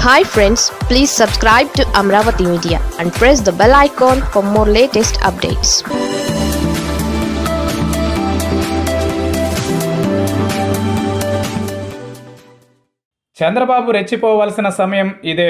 Hi friends, please subscribe to Amaravathi Media and press the bell icon for more latest updates. Chandrababu రెచ్చిపోవాల్సిన సమయం ఇదే.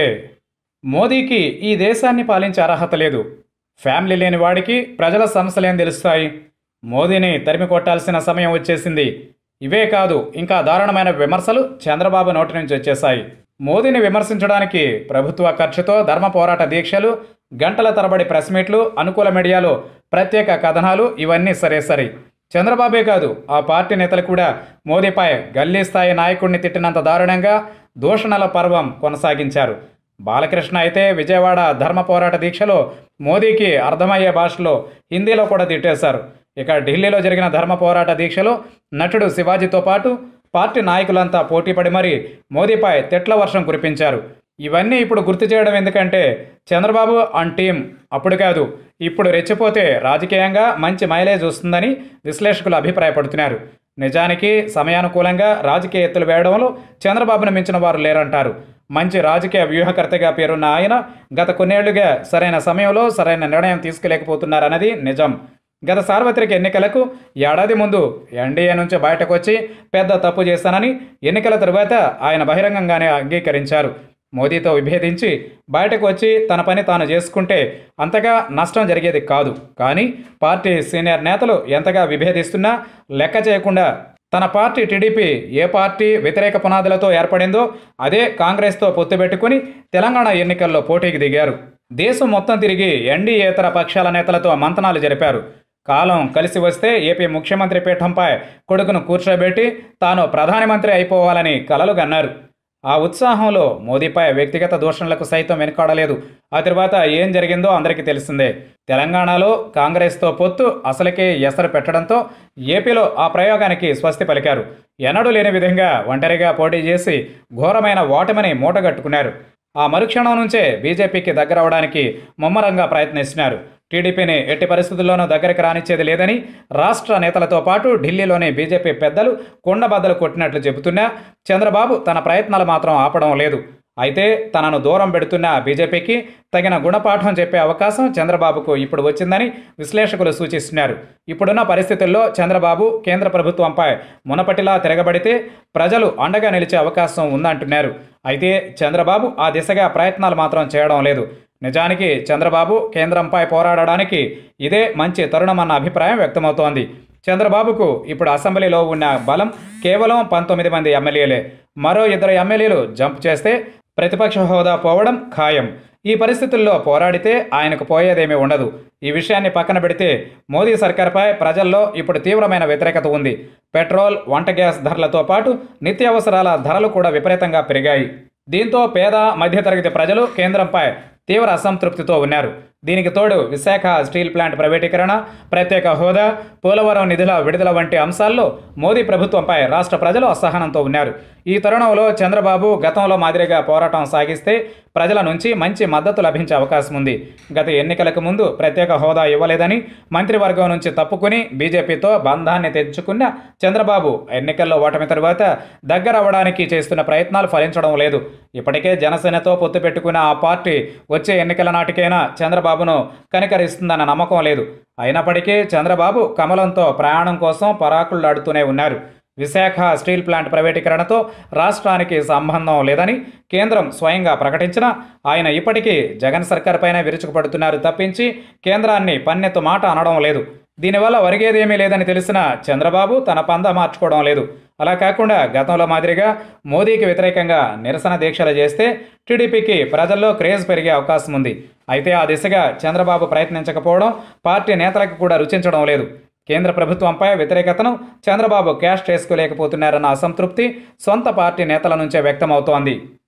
మోదీకి ఈ దేశాన్ని పాలించే అర్హత లేదు. ఫ్యామిలీ లేని వాడికి ప్రజల సమస్యలేం తెలుస్తాయి? మోదీని తరిమి కొట్టాల్సిన సమయం వచ్చేసింది. ఇవే కాదు, ఇంకా దారుణమైన విమర్శలు చంద్రబాబు నోటి నుంచి వచ్చేశాయి. మోదీని విమర్శించడానికి ప్రభుత్వ ఖర్చుతో ధర్మ పోరాట దీక్షలు, గంటల తరబడి ప్రెస్ మీట్లు, అనుకూల మీడియాలో ప్రత్యేక కథనాలు ఇవన్నీ సరే. చంద్రబాబే కాదు, ఆ పార్టీ నేతలు కూడా మోదీపై గల్లీ స్థాయి నాయకుడిని తిట్టినంత దారుణంగా దూషణల పర్వం కొనసాగించారు. బాలకృష్ణ అయితే విజయవాడ ధర్మ పోరాట దీక్షలో మోదీకి అర్థమయ్యే భాషలో హిందీలో కూడా తిట్టేశారు. ఇక ఢిల్లీలో జరిగిన ధర్మ పోరాట దీక్షలో నటుడు శివాజీతో పాటు పార్టీ నాయకులంతా పోటీపడి మరీ మోదీపై తిట్ల వర్షం కురిపించారు. ఇవన్నీ ఇప్పుడు గుర్తు చేయడం ఎందుకంటే చంద్రబాబు అండ్ టీం అప్పుడు కాదు, ఇప్పుడు రెచ్చిపోతే రాజకీయంగా మంచి మైలేజ్ వస్తుందని విశ్లేషకులు అభిప్రాయపడుతున్నారు. నిజానికి సమయానుకూలంగా రాజకీయ ఎత్తులు వేయడంలో చంద్రబాబును మించిన వారు లేరంటారు. మంచి రాజకీయ వ్యూహకర్తగా పేరున్న ఆయన గత కొన్నేళ్లుగా సరైన సమయంలో సరైన నిర్ణయం తీసుకోలేకపోతున్నారన్నది నిజం. గత సార్వత్రిక ఎన్నికలకు ఏడాది ముందు ఎన్డీఏ నుంచి బయటకు వచ్చి పెద్ద తప్పు చేశానని ఎన్నికల తరువాత ఆయన బహిరంగంగానే అంగీకరించారు. మోదీతో విభేదించి బయటకు వచ్చి తన పని తాను చేసుకుంటే అంతగా నష్టం జరిగేది కాదు. కానీ పార్టీ సీనియర్ నేతలు ఎంతగా విభేదిస్తున్నా లెక్క చేయకుండా తన పార్టీ టీడీపీ ఏ పార్టీ వ్యతిరేక పునాదులతో ఏర్పడిందో అదే కాంగ్రెస్తో పొత్తు పెట్టుకుని తెలంగాణ ఎన్నికల్లో పోటీకి దిగారు. దేశం మొత్తం తిరిగి ఎన్డీయేతర పక్షాల నేతలతో మంతనాలు జరిపారు. కాలం కలిసి వస్తే ఏపీ ముఖ్యమంత్రి పీఠంపై కొడుకును కూర్చోబెట్టి తాను ప్రధానమంత్రి అయిపోవాలని కలలు కన్నారు. ఆ ఉత్సాహంలో మోదీపై వ్యక్తిగత దూషణలకు సైతం వెనుకాడలేదు. ఆ తర్వాత ఏం జరిగిందో అందరికీ తెలిసిందే. తెలంగాణలో కాంగ్రెస్తో పొత్తు అసలుకే ఎసరు పెట్టడంతో ఏపీలో ఆ ప్రయోగానికి స్వస్తి పలికారు. ఎన్నడూ లేని విధంగా ఒంటరిగా పోటీ చేసి ఘోరమైన ఓటమిని మూటగట్టుకున్నారు. ఆ మరుక్షణం నుంచే బీజేపీకి దగ్గరవడానికి ముమ్మరంగా ప్రయత్నిస్తున్నారు. టీడీపీని ఎట్టి పరిస్థితుల్లోనూ దగ్గరికి రానిచ్చేది లేదని రాష్ట్ర నేతలతో పాటు ఢిల్లీలోని బీజేపీ పెద్దలు కుండబద్దలు కొట్టినట్లు చెబుతున్నా చంద్రబాబు తన ప్రయత్నాలు మాత్రం ఆపడం లేదు. అయితే తనను దూరం పెడుతున్న బీజేపీకి తగిన గుణపాఠం చెప్పే అవకాశం చంద్రబాబుకు ఇప్పుడు వచ్చిందని విశ్లేషకులు సూచిస్తున్నారు. ఇప్పుడున్న పరిస్థితుల్లో చంద్రబాబు కేంద్ర ప్రభుత్వంపై మునపటిలా తిరగబడితే ప్రజలు అండగా నిలిచే అవకాశం ఉందంటున్నారు. అయితే చంద్రబాబు ఆ దిశగా ప్రయత్నాలు మాత్రం చేయడం లేదు. నిజానికి చంద్రబాబు కేంద్రంపై పోరాడడానికి ఇదే మంచి తరుణమన్న అభిప్రాయం వ్యక్తమవుతోంది. చంద్రబాబుకు ఇప్పుడు అసెంబ్లీలో ఉన్న బలం కేవలం 19 మంది ఎమ్మెల్యేలే. మరో 2 ఎమ్మెల్యేలు జంప్ చేస్తే ప్రతిపక్ష హోదా పోవడం ఖాయం. ఈ పరిస్థితుల్లో పోరాడితే ఆయనకు పోయేదేమీ ఉండదు. ఈ విషయాన్ని పక్కన పెడితే మోదీ సర్కార్పై ప్రజల్లో ఇప్పుడు తీవ్రమైన వ్యతిరేకత ఉంది. పెట్రోల్, వంట గ్యాస్ ధరలతో పాటు నిత్యావసరాల ధరలు కూడా విపరీతంగా పెరిగాయి. దీంతో పేద మధ్యతరగతి ప్రజలు కేంద్రంపై తీవ్ర అసంతృప్తితో ఉన్నారు. దీనికి తోడు విశాఖ స్టీల్ ప్లాంట్ ప్రైవేటీకరణ, ప్రత్యేక హోదా, పోలవరం నిధుల విడుదల వంటి అంశాల్లో మోదీ ప్రభుత్వంపై రాష్ట్ర ప్రజలు అసహనంతో ఉన్నారు. ఈ తరుణంలో చంద్రబాబు గతంలో మాదిరిగా పోరాటం సాగిస్తే ప్రజల నుంచి మంచి మద్దతు లభించే అవకాశం ఉంది. గత ఎన్నికలకు ముందు ప్రత్యేక హోదా ఇవ్వలేదని మంత్రివర్గం నుంచి తప్పుకుని బీజేపీతో బంధాన్ని తెచ్చుకున్న చంద్రబాబు ఎన్నికల్లో ఓటమి తరువాత దగ్గరవ్వడానికి చేస్తున్న ప్రయత్నాలు ఫలించడం లేదు. ఇప్పటికే జనసేనతో పొత్తు పెట్టుకున్న ఆ పార్టీ వచ్చే ఎన్నికల నాటికైనా చంద్రబాబును కనికరిస్తుందన్న నమ్మకం లేదు. అయినప్పటికీ చంద్రబాబు కమలంతో ప్రయాణం కోసం పరాకులాడుతూనే ఉన్నారు. విశాఖ స్టీల్ ప్లాంట్ ప్రైవేటీకరణతో రాష్ట్రానికి సంబంధం లేదని కేంద్రం స్వయంగా ప్రకటించినా ఆయన ఇప్పటికీ జగన్ సర్కార్ పైన విరుచుకుపడుతున్నారు తప్పించి కేంద్రాన్ని పన్నెత్తు మాట అనడం లేదు. దీనివల్ల ఒరిగేదేమీ లేదని తెలిసిన చంద్రబాబు తన పంద మార్చుకోవడం లేదు. అలా కాకుండా గతంలో మాదిరిగా మోదీకి వ్యతిరేకంగా నిరసన దీక్షలు చేస్తే టీడీపీకి ప్రజల్లో క్రేజ్ పెరిగే అవకాశం ఉంది. అయితే ఆ దిశగా చంద్రబాబు ప్రయత్నించకపోవడం పార్టీ నేతలకు కూడా రుచించడం లేదు. కేంద్ర ప్రభుత్వంపై వ్యతిరేకతను చంద్రబాబు క్యాష్ చేసుకోలేకపోతున్నారన్న అసంతృప్తి సొంత పార్టీ నేతల నుంచే వ్యక్తమవుతోంది.